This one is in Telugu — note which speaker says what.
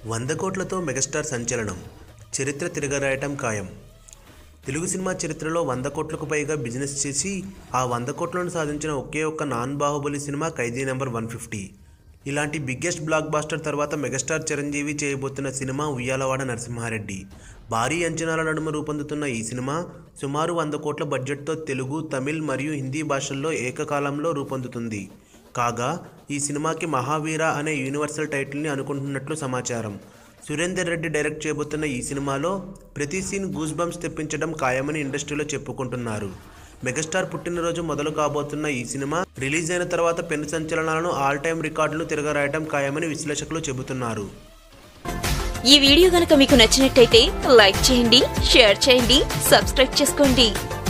Speaker 1: 100 కోట్లతో మెగాస్టార్ సంచలనం, చరిత్ర తిరగరాయటం ఖాయం. తెలుగు సినిమా చరిత్రలో 100 కోట్లకు పైగా బిజినెస్ చేసి ఆ 100 కోట్లను సాధించిన ఒకే ఒక్క non Baahubali cinema Khaidi number 150. ఇలాంటి బిగ్గెస్ట్ బ్లాక్ బాస్టర్ తర్వాత మెగాస్టార్ చిరంజీవి చేయబోతున్న సినిమా ఉయ్యాలవాడ నరసింహారెడ్డి. భారీ అంచనాల నడుమ రూపొందుతున్న ఈ సినిమా సుమారు 100 కోట్ల బడ్జెట్తో తెలుగు, తమిళ్ మరియు హిందీ భాషల్లో ఏకకాలంలో రూపొందుతుంది. కాగా ఈ సినిమాకి మహావీర అనే యూనివర్సల్ టైటిల్ని అనుకుంటున్నట్లు సమాచారం. సురేందర్ రెడ్డి డైరెక్ట్ చేయబోతున్న ఈ సినిమాలో ప్రతి సీన్ గూస్ బంప్స్ తెప్పించడం ఖాయమని ఇండస్ట్రీలో చెప్పుకుంటున్నారు. మెగాస్టార్ పుట్టినరోజు మొదలు కాబోతున్న ఈ సినిమా రిలీజ్ అయిన తర్వాత పెను సంచలనాలను ఆల్ టైమ్ రికార్డులను తిరగరాయడం ఖాయమని విశ్లేషకులు చెబుతున్నారు.
Speaker 2: ఈ వీడియో గనుక మీకు నచ్చినట్టయితే లైక్ చేయండి, షేర్ చేయండి, సబ్స్క్రైబ్ చేసుకోండి.